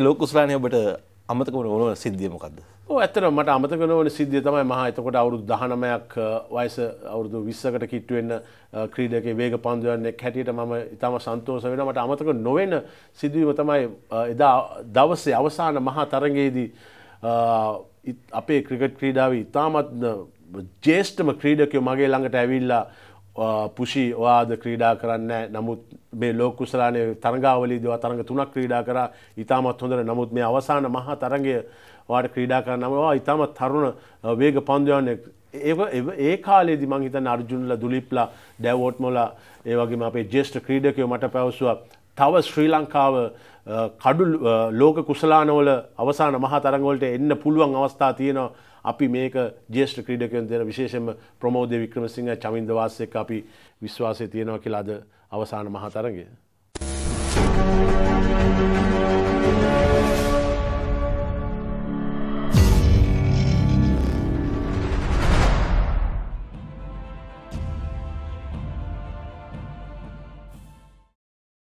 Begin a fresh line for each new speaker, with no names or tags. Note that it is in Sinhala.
ලෝක කුසලානේ ඔබට අමතක වුණ සිද්ධිය මොකද්ද?
ඔව් ඇත්තටම මට අමතක නොවන සිද්ධිය තමයි මහා එතකොට අවුරුදු 19ක් වයස අවුරුදු 20කට කිට්ටු වෙන්න ක්‍රීඩකයේ වේග පන්දු යන්නෙක් හැටියට මම ඊටම සන්තෝෂ වෙනවා. මට අමතක නොවන සිදුවීම තමයි එදා දවසේ අවසාන මහා තරගයේදී අපේ ක්‍රිකට් ක්‍රීඩාවේ ඊටමත් ජ්‍යෙෂ්ඨම ක්‍රීඩකයෝ මගේ ළඟට ඇවිල්ලා පුෂි ඔයාද ක්‍රීඩා කරන්නේ නමුත් මේ ලෝක කුසලානේ තරගාවලියේදී ඔයා තරග 3ක් ක්‍රීඩා කරා ඊටමත් හොඳට නමුත් මේ අවසාන මහා තරගය ඔයාට ක්‍රීඩා කරන්නම ඔයා ඊටමත් තරුණ වේග පන්දු යන්නේ ඒ කාලේදී මං හිතන්නේ අර්ජුන්ලා දුලිප්ලා ඩැවෝට්මෝලා ඒ වගේම අපේ ජ්‍යෙෂ්ඨ ක්‍රීඩකයෝ මට පැවසුවා තව ශ්‍රී ලංකාව කඩු ලෝක කුසලානවල අවසාන මහා තරග වලට එන්න පුළුවන් අවස්ථා තියෙනවා. අපි මේක ජ්‍යෙෂ්ඨ ක්‍රීඩකයන් දෙන විශේෂයෙන්ම ප්‍රමෝදේ වික්‍රමසිංහ චමින්ද වාස් එක්ක අපි විශ්වාසය තියෙනවා කියලා අද අවසාන මහා තරගය